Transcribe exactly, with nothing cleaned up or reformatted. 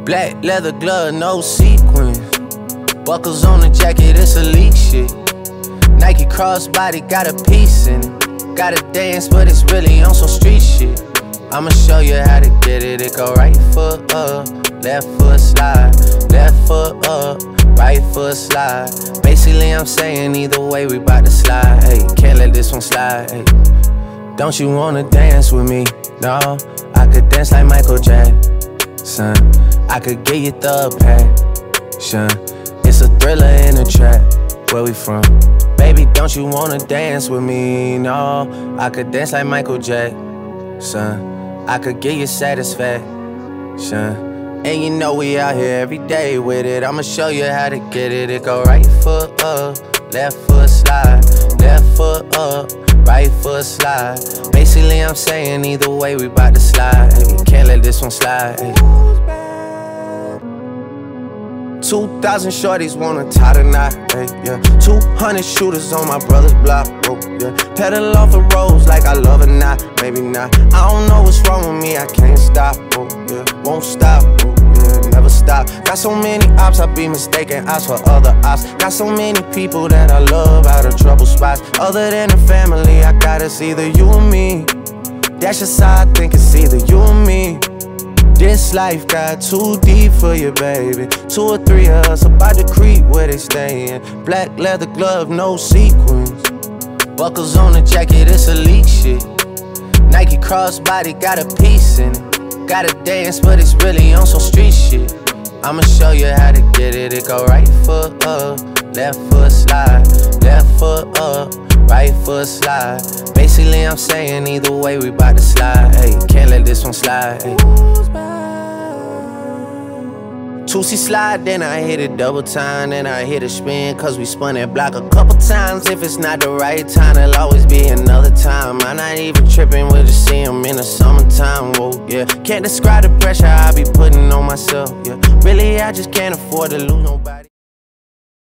Black leather glove, no sequins. Buckles on the jacket, it's elite shit. Nike crossbody, got a piece in it. Gotta dance, but it's really on some street shit. I'ma show you how to get it. It go right foot up, left foot slide, left foot up, right foot slide. Basically, I'm saying either way, we bout to slide. Hey, can't let this one slide. Hey, don't you wanna dance with me? No, I could dance like Michael Jackson. I could get you the passion. It's a thriller in a trap. Where we from? Baby, don't you wanna dance with me? No, I could dance like Michael Jackson. I could give you satisfaction. And you know we out here every day with it. I'ma show you how to get it. It go right foot up, left foot slide, left foot up, right foot slide. Basically, I'm saying either way, we bout to slide. Hey, can't let this one slide. Hey. Two thousand shorties wanna tie the knot, hey, yeah. Two hundred shooters on my brother's block, oh, yeah. Pedal off the roads like I love it, not, maybe not. I don't know what's wrong with me, I can't stop, oh, yeah. Won't stop, oh, yeah, never stop. Got so many ops, I be mistaken ops for other ops. Got so many people that I love out of trouble spots. Other than the family, I got it's either you or me. That's just how I think it's either you or me. This life got too deep for you, baby. Two or three of us about to creep where they stayin'. Black leather glove, no sequins. Buckles on the jacket, it's elite shit. Nike crossbody, got a piece in it. Gotta dance, but it's really on some street shit. I'ma show you how to get it. It go right foot up, left foot slide, left foot up, right foot slide. Basically, I'm saying either way, we bout to slide. Hey, can't let this one slide. Hey. two C slide, then I hit it double time, then I hit a spin, cause we spun that block a couple times. If it's not the right time, there'll always be another time. I'm not even tripping, we'll just see them in the summertime, whoa, yeah. Can't describe the pressure I be putting on myself, yeah. Really, I just can't afford to lose nobody.